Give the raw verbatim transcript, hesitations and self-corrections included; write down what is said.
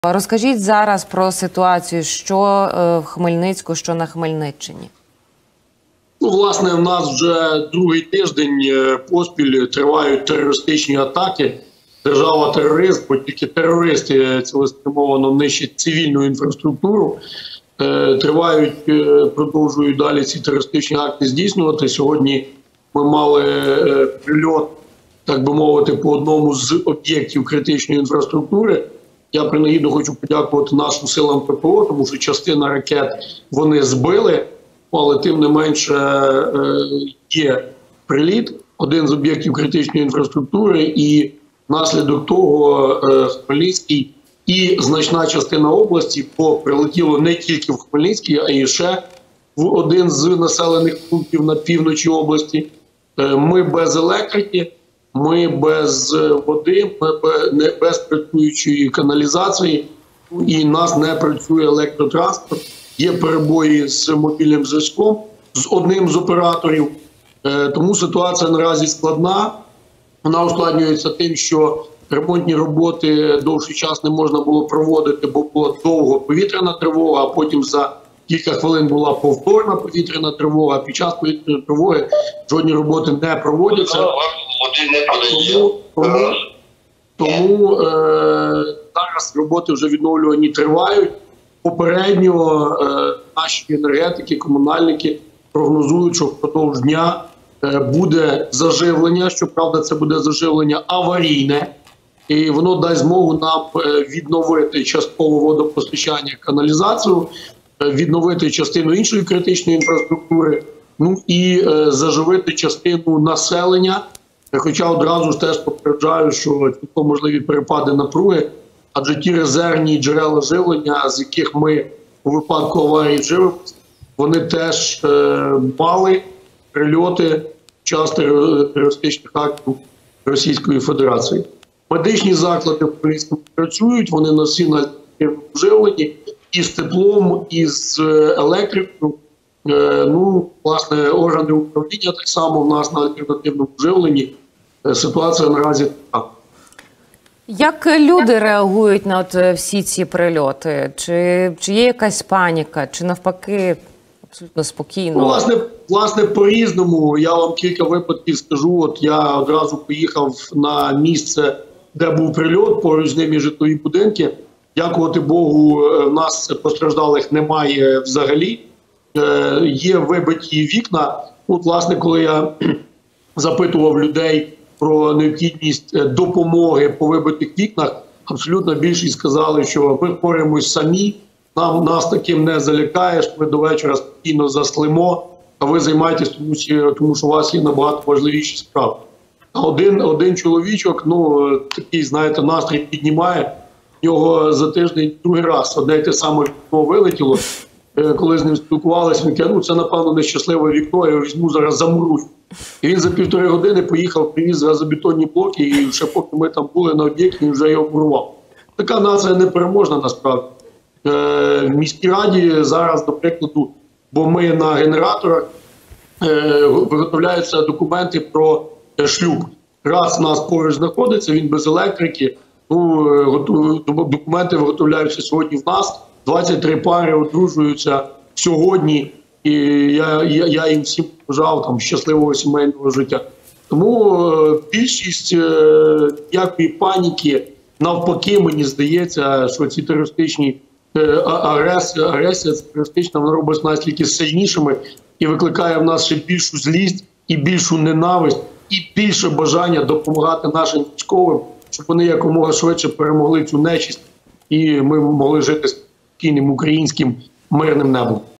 Розкажіть зараз про ситуацію, що в Хмельницьку, що на Хмельниччині. Ну, власне, в нас вже другий тиждень поспіль тривають терористичні атаки. Держава-терорист, бо тільки терористи цілеспрямовано нищать цивільну інфраструктуру. Тривають, продовжують далі ці терористичні акти здійснювати. Сьогодні ми мали прильот, так би мовити, по одному з об'єктів критичної інфраструктури. Я принагідно хочу подякувати нашим силам ППО, тому що частина ракет вони збили, але тим не менше є приліт, один з об'єктів критичної інфраструктури, і внаслідок того Хмельницький і значна частина області, бо прилетіло не тільки в Хмельницький, а і ще в один з населених пунктів на півночі області. Ми без електрики, ми без води, ми без працюючої каналізації, і нас не працює електротранспорт. Є перебої з мобільним зв'язком, з одним з операторів. Тому ситуація наразі складна. Вона ускладнюється тим, що ремонтні роботи довший час не можна було проводити, бо була довго повітряна тривога, а потім за кілька хвилин була повторна повітряна тривога. Під час повітряної тривоги жодні роботи не проводяться. Тому, тому, тому е, зараз роботи вже відновлювані тривають. Попередньо е, наші енергетики, комунальники прогнозують, що впродовж дня е, буде заживлення. Щоправда, це буде заживлення аварійне. І воно дасть змогу нам е, відновити частково водопостачання, каналізацію, е, відновити частину іншої критичної інфраструктури, ну і е, заживити частину населення. Хоча одразу ж теж попереджаю, що цілком можливі перепади напруги, адже ті резервні джерела живлення, з яких ми у випадку аварії живемося, вони теж е, мали прильоти в час терористичних актів Російської Федерації. Медичні заклади в Хмельницькому працюють, вони на всі на живлені і з теплом, і з електрикою. Е, ну, власне, органи управління так само в нас на альтернативному живленні. Ситуація наразі така. Як люди реагують на от всі ці прильоти? Чи, чи є якась паніка, чи навпаки абсолютно спокійно? Ну, власне, власне, по-різному. Я вам кілька випадків скажу. От я одразу поїхав на місце, де був прильот, поруч з ними житлові будинки. Дякувати Богу, в нас постраждалих немає взагалі. Е, є вибиті вікна. От, власне, коли я запитував людей про необхідність допомоги по вибитих вікнах, абсолютно більшість сказали, що ми впораємось самі, нам, нас таким не залякаєш, ми до вечора спокійно заслимо, а ви займайтесь, тому що, тому що у вас є набагато важливіші справи. А один, один чоловічок, ну, такий, знаєте, настрій піднімає, його за тиждень другий раз одне й те саме вікно вилетіло. Коли з ним спілкувалися, він каже, ну це, напевно, нещасливе вікно, я візьму зараз замурую. І він за півтори години поїхав, привіз газобетонні блоки, і ще поки ми там були на об'єкті, він вже його мурував. Така нація непереможна насправді. Е, в міській раді зараз, до прикладу, бо ми на генераторах, е, виготовляються документи про шлюб. Раз у нас поруч знаходиться, він без електрики, ну, документи виготовляються сьогодні в нас. двадцять три пари одружуються сьогодні, і я, я, я їм всім бажав там щасливого сімейного життя. Тому е, більшість е, ніякої паніки, навпаки, мені здається, що ці терористичні е, агресія, агресія терористична, вона робить нас тільки сильнішими і викликає в нас ще більшу злість і більшу ненависть, і більше бажання допомагати нашим військовим, щоб вони якомога швидше перемогли цю нечисть, і ми могли жити спокійним українським мирним небом.